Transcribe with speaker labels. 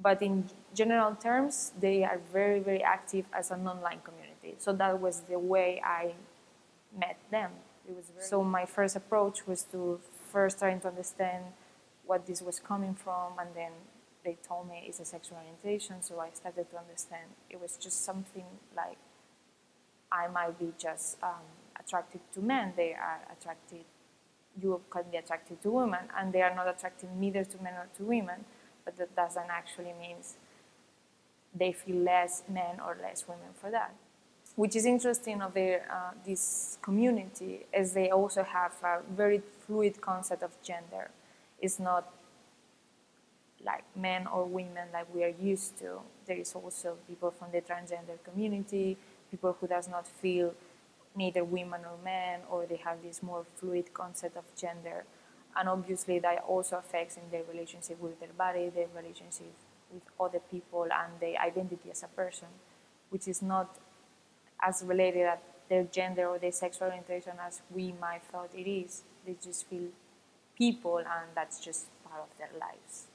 Speaker 1: but in general terms, they are very, very active as an online community. So that was the way I met them. So my first approach was to first trying to understand what this was coming from, and then they told me it's a sexual orientation, so I started to understand it was just something like I might be just attracted to men, they are attracted, you can be attracted to women, and they are not attracted neither to men or to women, but that doesn't actually mean they feel less men or less women for that. Which is interesting of this community is they also have a very fluid concept of gender. It's not like men or women like we are used to. There is also people from the transgender community, people who does not feel neither women or men, or they have this more fluid concept of gender. And obviously that also affects in their relationship with their body, their relationship with other people, and their identity as a person, which is not as related at their gender or their sexual orientation as we might thought it is. They just feel people, and that's just part of their lives.